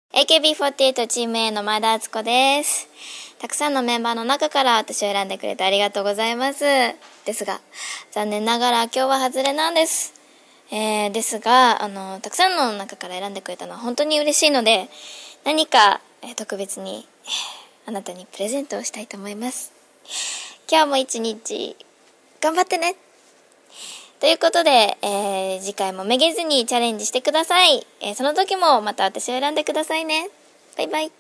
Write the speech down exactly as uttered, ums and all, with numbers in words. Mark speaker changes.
Speaker 1: エーケービーフォーティーエイト チーム A の前田敦子です。たくさんのメンバーの中から私を選んでくれてありがとうございます。ですが、残念ながら今日は外れなんです。えー、ですが、あの、たくさんの中から選んでくれたのは本当に嬉しいので、何か、えー、特別に、えー、あなたにプレゼントをしたいと思います。今日も一日、頑張ってねということで、えー、次回もめげずにチャレンジしてください。えー、その時もまた私を選んでくださいね。バイバイ。